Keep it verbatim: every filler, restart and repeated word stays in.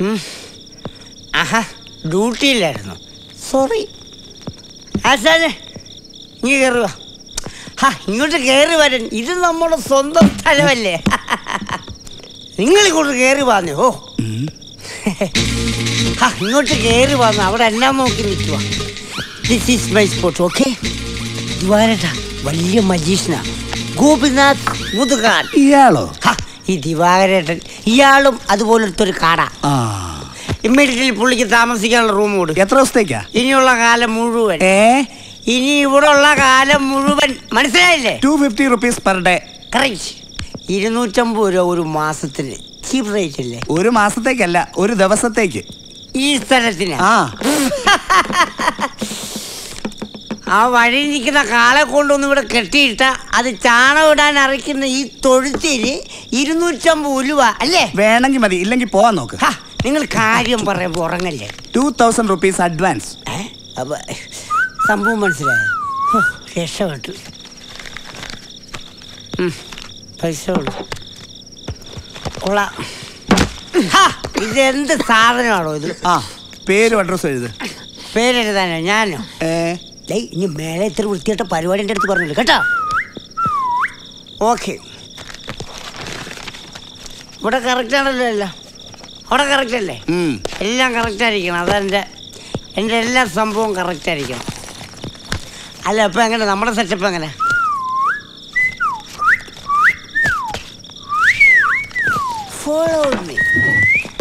ആഹാ, ഡ്യൂട്ടിയിലായിരുന്നു. Sorry. ആശാനെ, ഇങ്ങ് കയറുക. ഹാ, ഇങ്ങോട്ട് കയറി വരാൻ. ഇത് നമ്മുടെ സ്വന്തം സ്ഥലമല്ലേ? നിങ്ങൾ ഇങ്ങോട്ട് കയറി വന്നേ. ഓ, ഹാ, ഇങ്ങോട്ട് കയറി വന്നു. അവിടെ എല്ലാം നോക്കി നിൽക്കുക. This is my spot. Okay, ദിവാരേട്ടാ വലിയ മജീഷ്യനാ, ഗോപിനാഥ് മുതുകാൻ. ഇയാളോ? ഈ ദിവാകരേട്ടൻ, ഇയാളും അതുപോലത്തെ ഒരു കാടാ. ഇമ്മീഡിയറ്റ്ലി പുള്ളിക്ക് താമസിക്കാനുള്ള റൂം കൊടുക്കും. എത്ര ദിവസത്തേക്കാ? ഇനിയുള്ള കാലം മുഴുവൻ. ഇനി ഇവിടെ ഉള്ള കാലം മുഴുവൻ. മനസ്സിലായില്ലേ? Two fifty rupees per day. Correct. ഇരുന്നൂറ്റമ്പത് രൂപ ഒരു മാസത്തിന്. ചീപ്പ് റേറ്റ് അല്ലേ? ഒരു മാസത്തേക്കല്ല, ഒരു ദിവസത്തേക്ക്. ഈ സ്ഥലത്തിന് ആ ആ വഴി നിൽക്കുന്ന കാളെ കൊണ്ടൊന്നും ഇവിടെ കെട്ടിയിട്ട അത് ചാണകം ഇടാൻ അരയ്ക്കുന്ന ഈ തൊഴുത്തിന് ഇരുന്നൂറ്റമ്പത് രൂപ അല്ലേ? വേണമെങ്കിൽ മതി, ഇല്ലെങ്കിൽ പോവാൻ നോക്ക്. നിങ്ങൾ കാര്യം പറയുമ്പോ ഉറങ്ങല്ലേ? Two thousand rupees advance. അപ്പൊ സംഭവം മനസ്സിലായോ? രക്ഷപ്പെട്ടു. പൈസ കൊടുത്തു. കൊള്ളാം. ഇതെന്ത് സാധനമാണോ ഇത്? ആ, പേരും അഡ്രസ്സും എഴുത്. പേരെഴുതാനോ? ഞാനോ? ഏ ഇനി മേലെ ഇത്ര വൃത്തിയായിട്ട പരിപാടിൻ്റെ അടുത്ത് പറഞ്ഞില്ല കേട്ടോ. ഓക്കെ, ഇവിടെ കറക്റ്റ് ആണല്ലോ എല്ലാം. അവിടെ കറക്റ്റ് അല്ലേ? എല്ലാം കറക്റ്റ് ആയിരിക്കണം. അതെൻ്റെ എൻ്റെ എല്ലാ സംഭവവും കറക്റ്റ് ആയിരിക്കണം. അല്ല, അപ്പം എങ്ങനെ നമ്മുടെ സെറ്റപ്പ് എങ്ങനെ? Follow me.